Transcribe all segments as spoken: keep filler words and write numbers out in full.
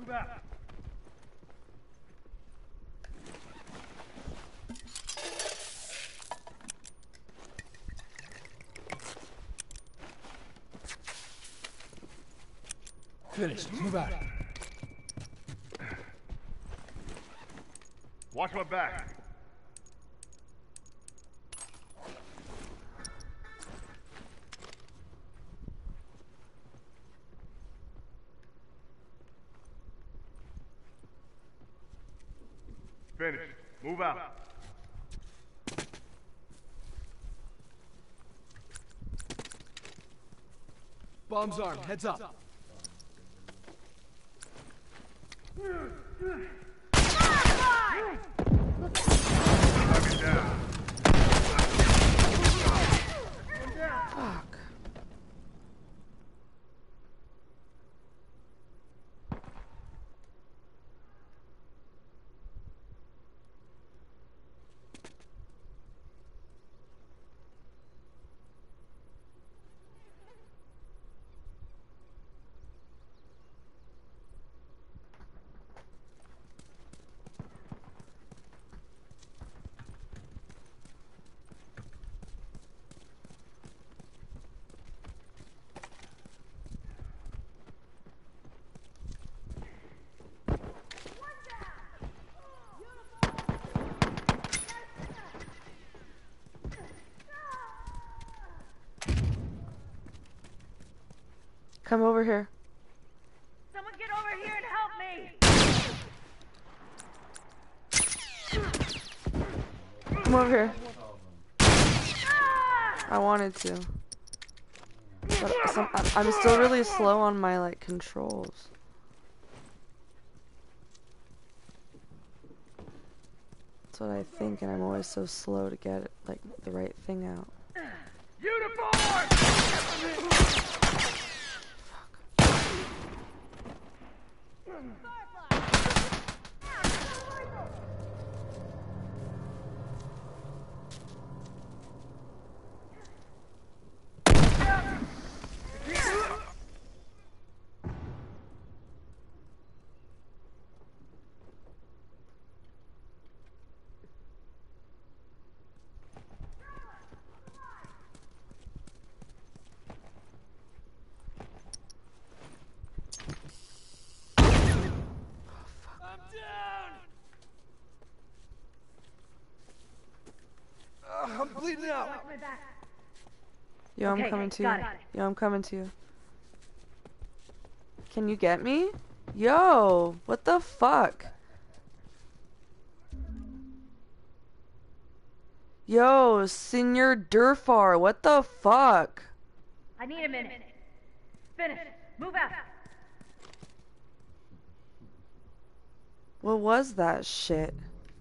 out. Finished. Move out. Watch my back. Finish. Move out. Bomb's armed. Heads up. Knock it down. Fuck. Come over here. Someone get over here and help me! Come over here. I wanted to. But some, I'm still really slow on my, like, controls. That's what I think, and I'm always so slow to get, like, the right thing out. Uniform! I'm bleeding out. Yo, I'm Okay, coming to got you. it. Yo, I'm coming to you. Can you get me? Yo, what the fuck? Yo, Senior Durfar, what the fuck? I need a minute. Finish. Move out. What was that shit?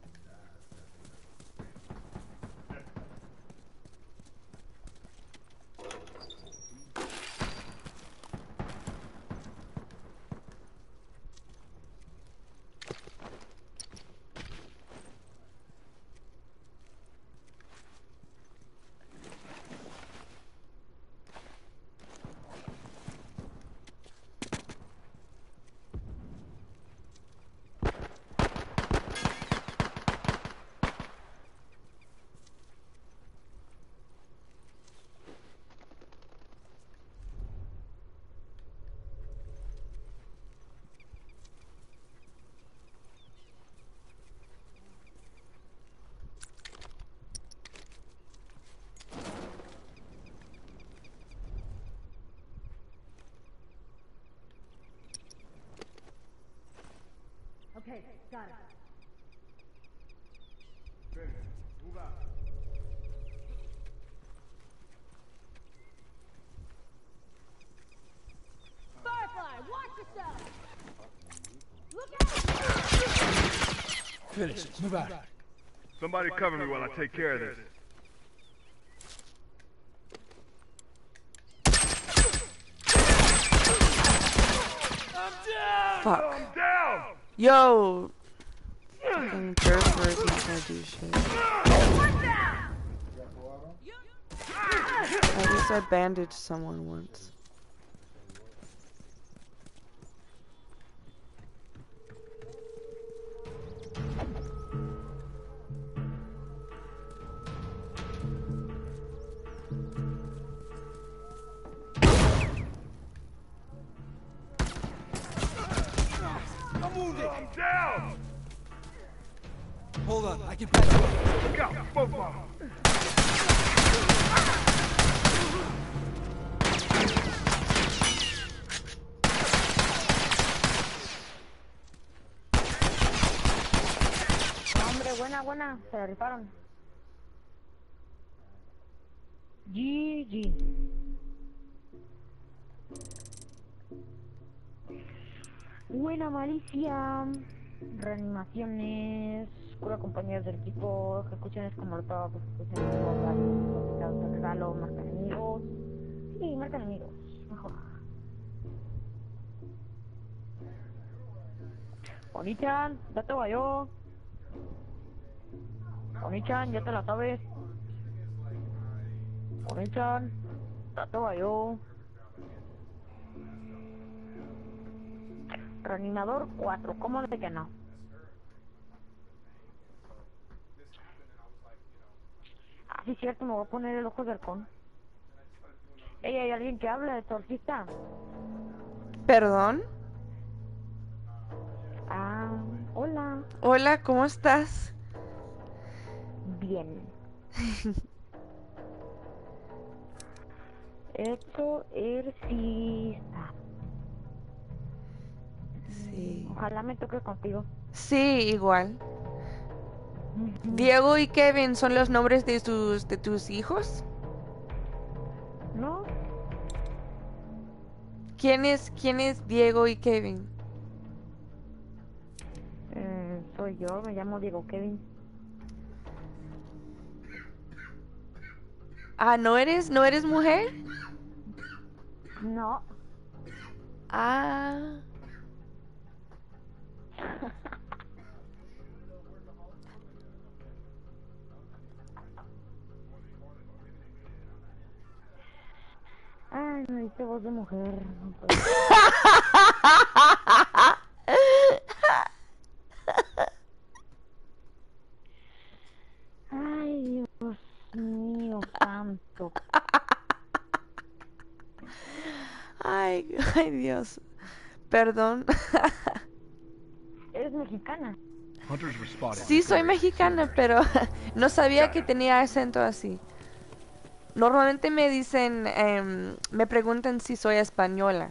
Okay, got it. Finish. Move out. Firefly, watch yourself! Look out! Finished. Move out. Somebody cover me while I take care of this. Fuck. I'm down! Yo! Fucking Durfar isn't gonna do shit. At least I bandaged someone once. Moved it. I'm down! Hold on, I can patch you up. Look out! Both of them! Hombre, buena, buena. Se la rifaron. G G. Buena malicia. Reanimaciones. Cura compañeros del equipo. Ejecuciones como molotov. Ejecuciones como regalo. Marca enemigos. Sí, marca enemigos. Mejor. Onichan, ya te vayó. Onichan, ya te la sabes. Onichan, ya te vayó. Reanimador cuatro, ¿cómo de que no? Ah, sí, cierto, me voy a poner el ojo de halcón. Ey, ¿hay alguien que habla de exorcista? ¿Perdón? Ah, hola. Hola, ¿cómo estás? Bien. Exorcista. Sí. Ojalá me toque contigo. Sí, igual. Diego y Kevin son los nombres de tus de tus hijos. ¿No? ¿Quién es quién es Diego y Kevin? Eh, soy yo, me llamo Diego Kevin. Ah, ¿no eres no eres mujer? No. Ah. Ay, me diste voz de mujer. No puedo. Ay, Dios mío santo. Ay, ay Dios. Perdón. ¿Eres mexicana? Hunters were spotted. Sí, soy mexicana, pero no sabía que tenía acento así. Normalmente me dicen, em, me preguntan si soy española.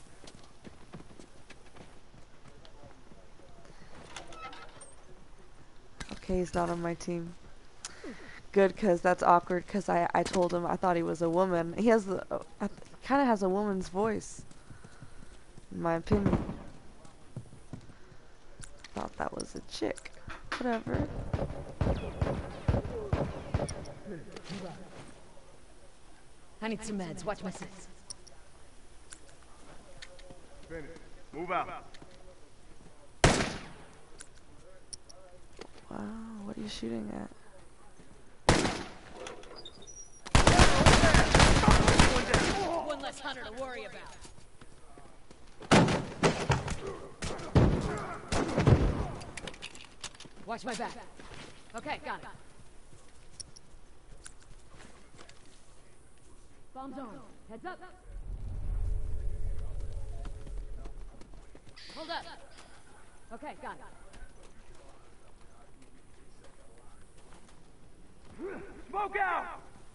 Okay, he's not on my team. Good, cause that's awkward. Cause I I told him I thought he was a woman. He has the uh, kind of has a woman's voice, in my opinion. Thought that was a chick. Whatever. I need some meds. Watch my six. Finish. Move out. Wow, what are you shooting at? One less hunter to worry about. Watch my back. Okay, got it. Bombs on. Heads up. Hold up. Okay, got it. Smoke out!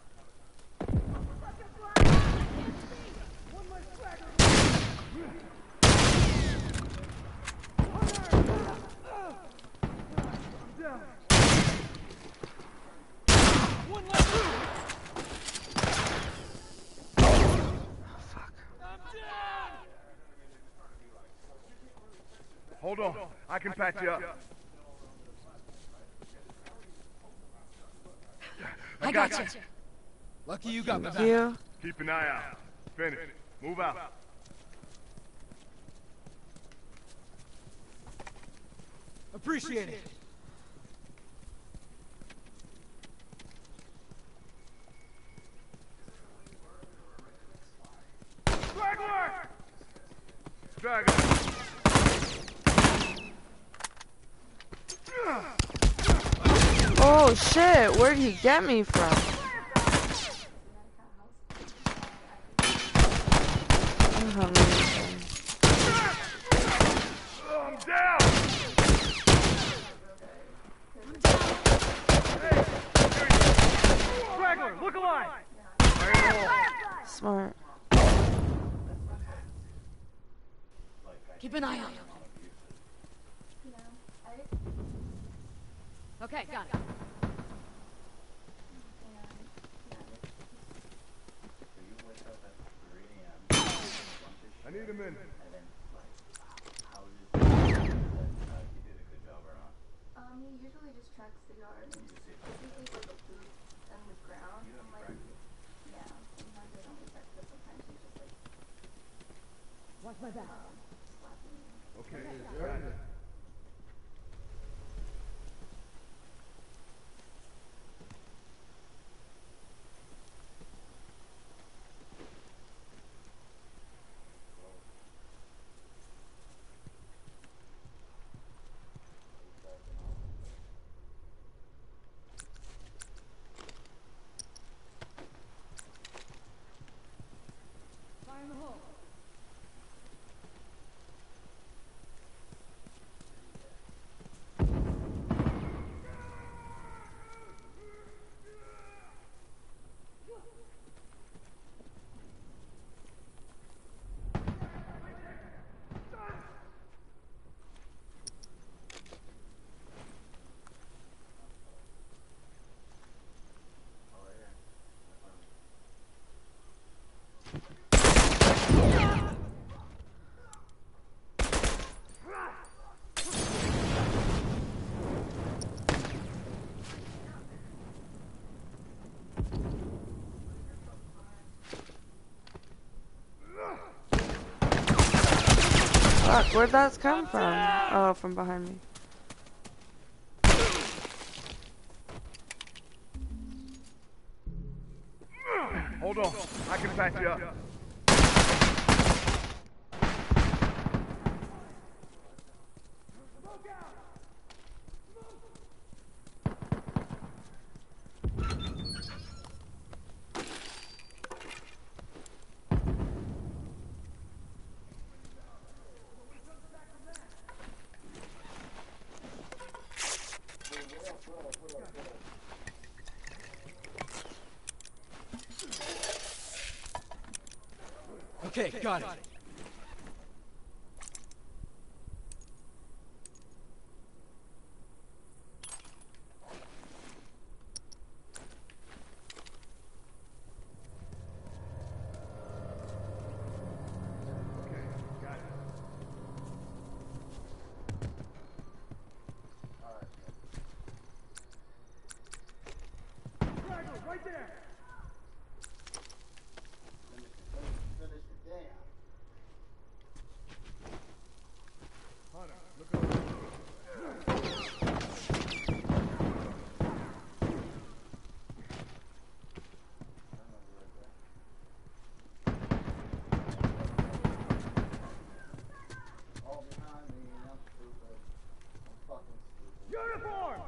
Hold on, I can patch you up. I got you. Lucky you got my Thank back. you. Keep an eye out. Finish. Move out. Appreciate it. Straggler! Straggler! Oh shit, where did he get me from? I'm hungry. I'm down! Smart. Keep an eye on him. Okay, got it. I need a minute. Um, he usually just tracks the yard and just basically like a boot on the ground. I'm like, yeah, sometimes I don't respect it, sometimes he's just like, Watch my back. um, slapping me. Okay, got it. Fire in the hole. Fuck, where'd that come from? Oh, from behind me. Hold on. I can patch you up. Okay, got it. Right there! Hunter, look over. All behind me, I'm stupid. I'm fucking stupid. Uniform!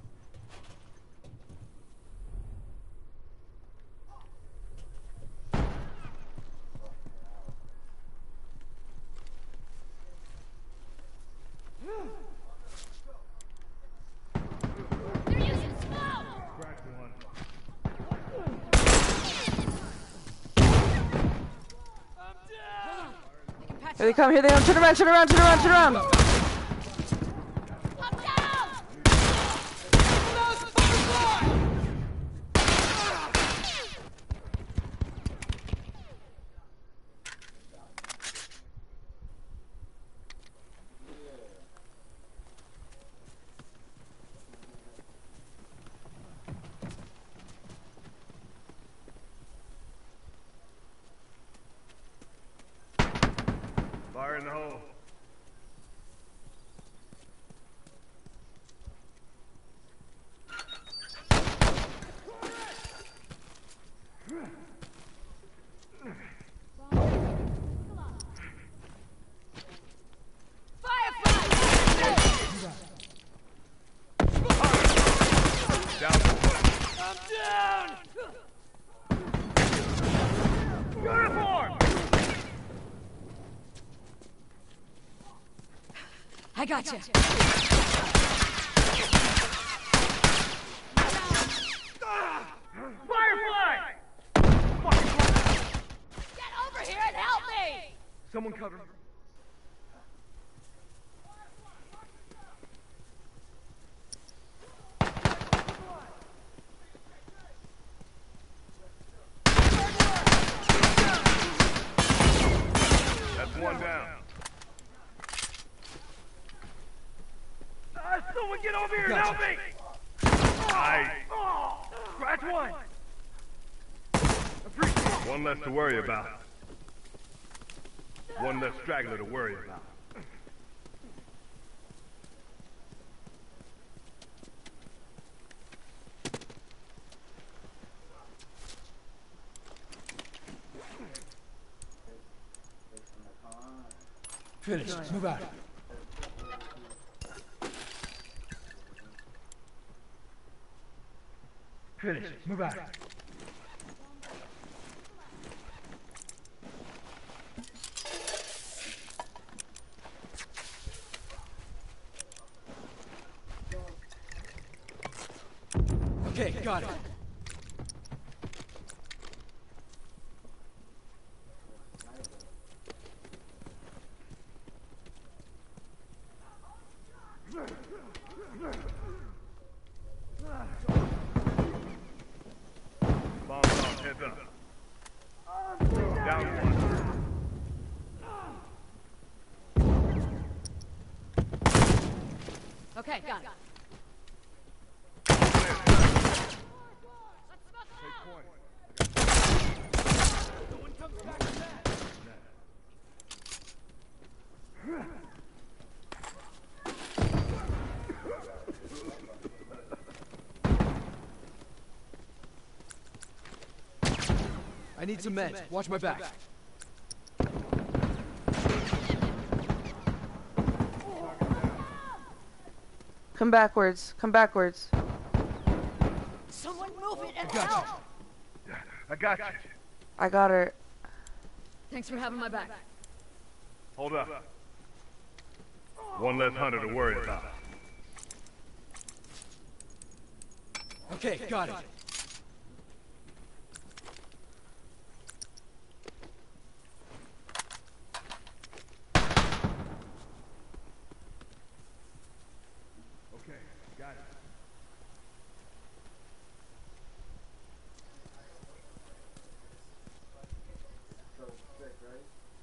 They're using smoke! Cracked one. I can patch Here they you up. come, here they come. Turn around, turn around, turn around, turn around. I'm down! Fire in the hole. Down. I'm down! Uniform! I got you. Firefly! Fuck. Someone cover me. That's one down. Uh, someone get over here and help me! Nice. Scratch one. Appreciate it. One less to worry about. One less straggler to worry about. Finish. Move out. Finish. Move out. Okay, got it. Bombs on, heads up. Down one. Okay, got it. Take point. No one comes back to that. I need some meds. Watch my back. Come backwards. Come backwards. Someone move it and Gotcha. help! I got you. I got her. Thanks for having my back. Hold up. One less hunter to worry about. Okay, got it. Okay, got it. So sick, right?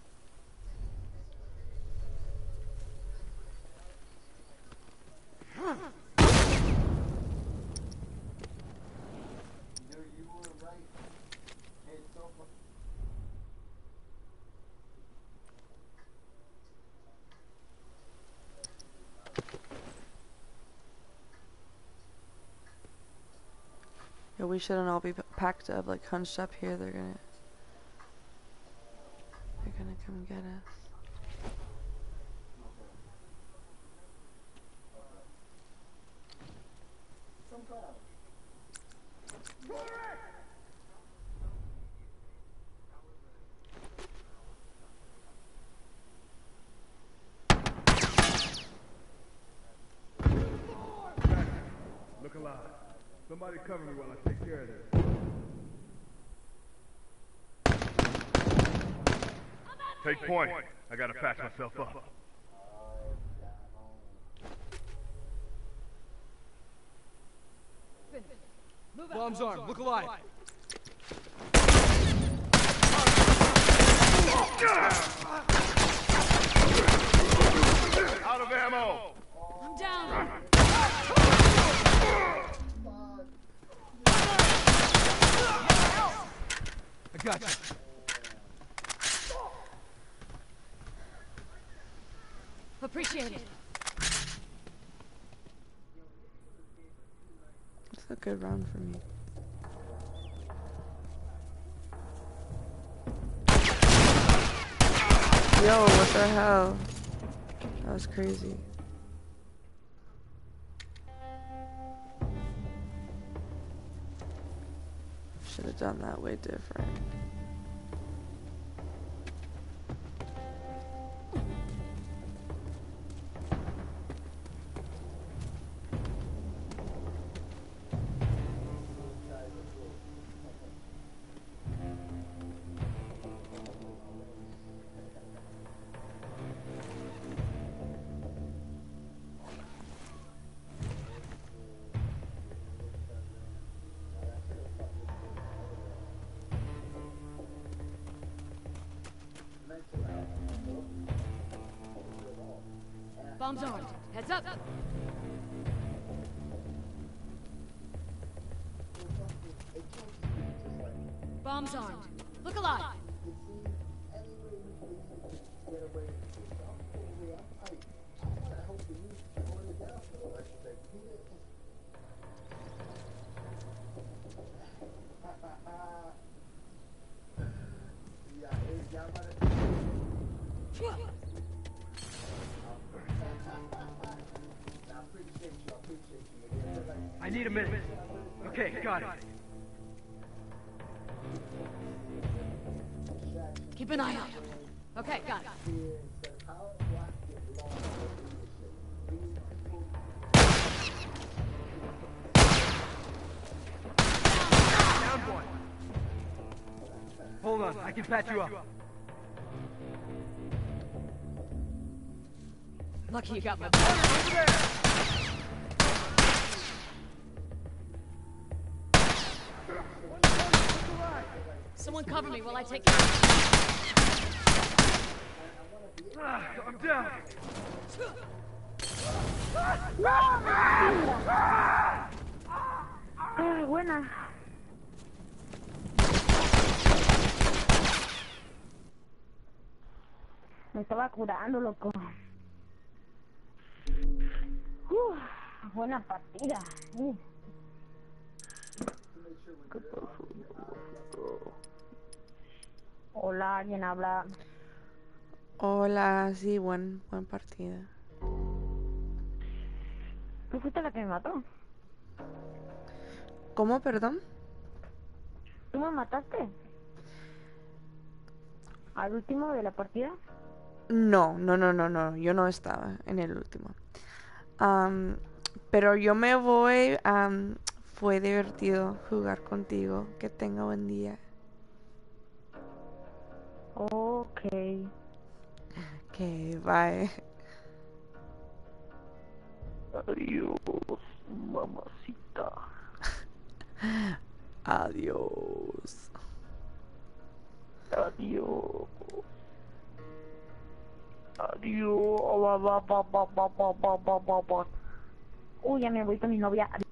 Dude, you were right. It's so fu- Yeah, we shouldn't all be p- packed up, like hunched up here. They're gonna, they're gonna come get us. some crowd. Look alive. Somebody cover me while I take care of this. Take point. I gotta patch myself up. Move out. Bombs armed. Look alive. Out of ammo! I'm down. I got you. Appreciate it. It's a good round for me. Yo, what the hell? That was crazy. Should have done that way different. Bombs armed. Heads up. Bombs armed. Look alive. I need a minute. Okay, got it. Keep an eye out. Okay, got it. Down one. Hold on, I can patch you up. Lucky you got my. Over there! Someone cover me while I take care of Ah, I'm down. Ay, buena. Me estaba curando, loco. Uf, buena partida. Uf. ¿Qué pasó? Hola, ¿alguien habla? Hola, sí, buen, buen partida. ¿Tú fuiste la que me mató? ¿Cómo, perdón? ¿Tú me mataste? ¿Al último de la partida? No, no, no, no, no, yo no estaba en el último. Am, pero yo me voy. Am, fue divertido jugar contigo. Que tenga buen día. Ok. Que bye. Adiós, mamacita. Adiós. Adiós. Adiós. Ba, ba, ba, ba, ba, ba, ba, ba, ba. Uy, ya me voy con mi novia.